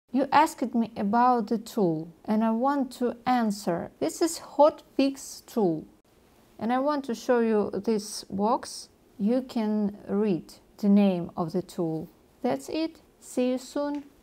You asked me about the tool and I want to answer. This is hotfix tool and I want to show you this box. You can read the name of the tool. That's it. See you soon.